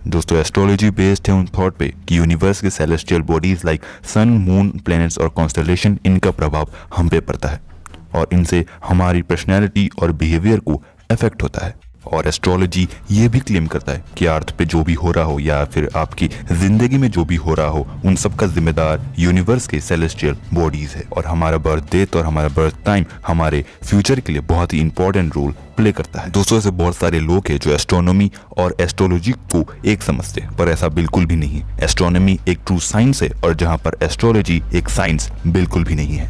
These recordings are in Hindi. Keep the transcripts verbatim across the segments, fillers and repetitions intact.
दोस्तों एस्ट्रोलॉजी बेस्ड है उन थॉट पे कि यूनिवर्स के celestial bodies like sun, moon, planets और कॉन्स्टेलेशन, इनका प्रभाव हम पे पड़ता है और इनसे हमारी पर्सनैलिटी और बिहेवियर को अफेक्ट होता है। और एस्ट्रोलॉजी ये भी क्लेम करता है कि अर्थ पे जो भी हो रहा हो या फिर आपकी जिंदगी में जो भी हो रहा हो उन सब का जिम्मेदार यूनिवर्स के सेलेस्टियल बॉडीज है और हमारा बर्थ डेट और हमारा बर्थ टाइम हमारे फ्यूचर के लिए बहुत ही इंपॉर्टेंट रोल प्ले करता है। दोस्तों ऐसे बहुत सारे लोग हैं जो एस्ट्रोनॉमी और एस्ट्रोलॉजी को एक समझते हैं, पर ऐसा बिल्कुल भी नहीं है। एस्ट्रोनॉमी एक ट्रू साइंस है और जहाँ पर एस्ट्रोलॉजी एक साइंस बिल्कुल भी नहीं है।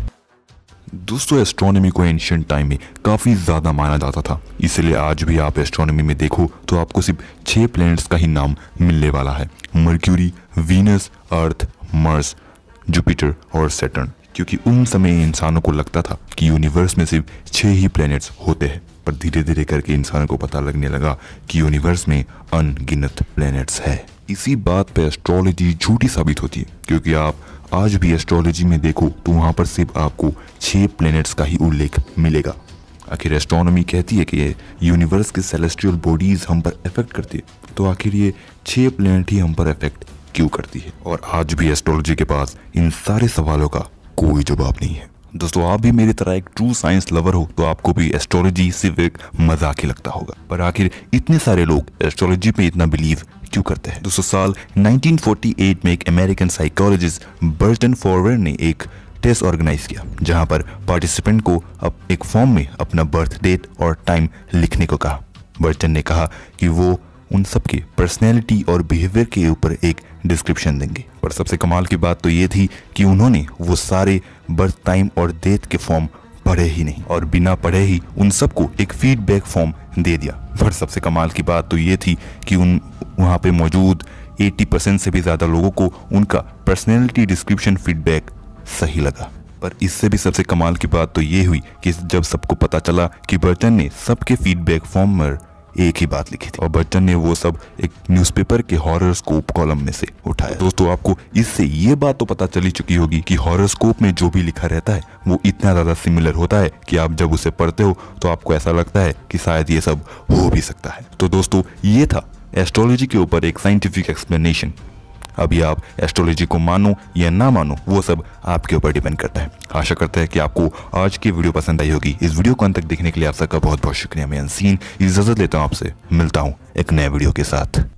दोस्तों एस्ट्रोनॉमी को एंशिएंट टाइम में काफ़ी ज़्यादा माना जाता था, इसलिए आज भी आप एस्ट्रोनॉमी में देखो तो आपको सिर्फ छह प्लैनेट्स का ही नाम मिलने वाला है, Mercury, Venus, Earth, Mars, Jupiter और सैटर्न। क्योंकि उन समय इंसानों को लगता था कि यूनिवर्स में सिर्फ छह ही प्लैनेट्स होते हैं, पर धीरे धीरे करके इंसानों को पता लगने लगा कि यूनिवर्स में अनगिनत प्लैनेट्स है। इसी बात पे एस्ट्रोलॉजी झूठी साबित होती है, क्योंकि आप आज भी एस्ट्रोलॉजी में देखो तो वहां पर सिर्फ आपको छह प्लैनेट्स का ही उल्लेख मिलेगा। आखिर एस्ट्रोनॉमी कहती है कि ये यूनिवर्स के सेलेस्टियल बॉडीज हम पर इफेक्ट करती है, तो आखिर ये छह प्लैनेट ही हम पर इफेक्ट क्यों करती है? और आज भी एस्ट्रोलॉजी के पास इन सारे सवालों का कोई जवाब नहीं है। दोस्तों आप भी मेरी तरह एक ट्रू साइंस लवर हो तो आपको भी एस्ट्रोलॉजी सिर्फ एक मजाक ही लगता होगा, पर आखिर इतने सारे लोग एस्ट्रोलॉजी पे इतना बिलीव क्यों करते हैं? दोस्तों साल नाइनटीन फोर्टी एट में एक अमेरिकन साइकोलॉजिस्ट बर्टन फॉरवर्ड ने एक टेस्ट ऑर्गेनाइज किया, जहां पर पार्टिसिपेंट को अब एक फॉर्म में अपना बर्थ डेट और टाइम लिखने को कहा। बर्टन ने कहा कि वो उन सब के पर्सनैलिटी और बिहेवियर के ऊपर एक डिस्क्रिप्शन देंगे, पर सबसे कमाल की बात तो ये थी कि उन्होंने वो सारे बर्थ टाइम और डेट के फॉर्म पढ़े ही नहीं और बिना पढ़े ही उन सबको एक फीडबैक फॉर्म दे दिया। पर सबसे कमाल की बात तो ये थी कि उन वहाँ पे मौजूद अस्सी परसेंट से भी ज़्यादा लोगों को उनका पर्सनैलिटी डिस्क्रिप्शन फीडबैक सही लगा। पर इससे भी सबसे कमाल की बात तो ये हुई कि जब सबको पता चला कि बर्टन ने सबके फीडबैक फॉर्म में एक ही बात लिखी थी और बर्टन ने वो सब एक न्यूज़पेपर के हॉरोस्कोप कॉलम में से उठाया। दोस्तों आपको इससे ये बात तो पता चली चुकी होगी कि हॉरोस्कोप में जो भी लिखा रहता है वो इतना ज़्यादा सिमिलर होता है कि आप जब उसे पढ़ते हो तो आपको ऐसा लगता है कि शायद ये सब हो भी सकता है। तो दोस्तों ये था एस्ट्रोलॉजी के ऊपर एक साइंटिफिक एक्सप्लेनेशन। अभी आप एस्ट्रोलॉजी को मानो या ना मानो वो सब आपके ऊपर डिपेंड करता है। आशा करते हैं कि आपको आज की वीडियो पसंद आई होगी। इस वीडियो को अंत तक देखने के लिए आप सबका बहुत बहुत शुक्रिया। मैं अनसीन इजाजत लेता हूँ आपसे, मिलता हूँ एक नए वीडियो के साथ।